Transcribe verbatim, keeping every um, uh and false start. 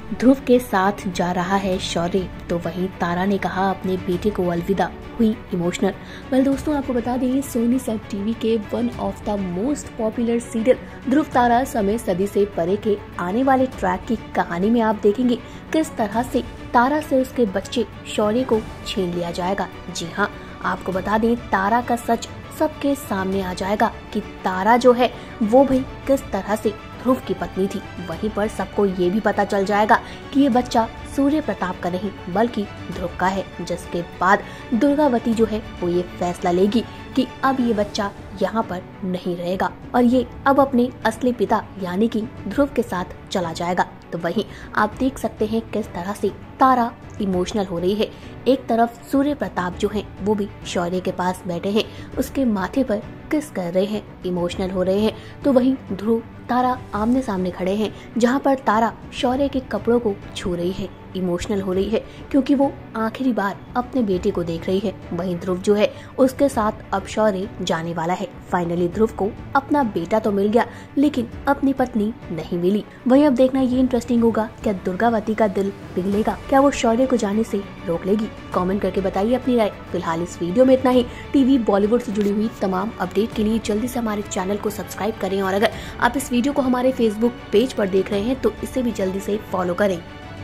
ध्रुव के साथ जा रहा है शौर्य, तो वहीं तारा ने कहा अपने बेटे को अलविदा, हुई इमोशनल। वेल दोस्तों, आपको बता दें सोनी सब टीवी के one of the most popular serial Dhruv Tara समय सदी से परे के आने वाले ट्रैक की कहानी में आप देखेंगे किस तरह से तारा से उसके बच्चे शौर्य को छीन लिया जाएगा। जी हाँ, आपको बता दें तारा का सच सबके सामने आ जाएगा कि तारा जो है वो भी किस तरह से ध्रुव की पत्नी थी। वहीं पर सबको ये भी पता चल जाएगा कि ये बच्चा सूर्य प्रताप का नहीं बल्कि ध्रुव का है, जिसके बाद दुर्गावती जो है वो ये फैसला लेगी कि अब ये बच्चा यहाँ पर नहीं रहेगा और ये अब अपने असली पिता यानी कि ध्रुव के साथ चला जाएगा। तो वहीं आप देख सकते हैं किस तरह से तारा इमोशनल हो रही है। एक तरफ सूर्य प्रताप जो है वो भी शौर्य के पास बैठे हैं, उसके माथे पर किस कर रहे हैं, इमोशनल हो रहे हैं। तो वहीं ध्रुव तारा आमने सामने खड़े हैं, जहां पर तारा शौर्य के कपड़ों को छू रही है, इमोशनल हो रही है क्योंकि वो आखिरी बार अपने बेटे को देख रही है। वहीं ध्रुव जो है उसके साथ अब शौर्य जाने वाला है। फाइनली ध्रुव को अपना बेटा तो मिल गया लेकिन अपनी पत्नी नहीं मिली। वहीं अब देखना ये इंटरेस्टिंग होगा, क्या दुर्गावती का दिल पिघलेगा, क्या वो शौर्य को जाने से रोक लेगी। कमेंट करके बताइए अपनी राय। फिलहाल इस वीडियो में इतना ही। टीवी बॉलीवुड से जुड़ी हुई तमाम अपडेट के लिए जल्दी से हमारे चैनल को सब्सक्राइब करें और अगर आप इस वीडियो को हमारे फेसबुक पेज पर देख रहे हैं तो इसे भी जल्दी से फॉलो करें।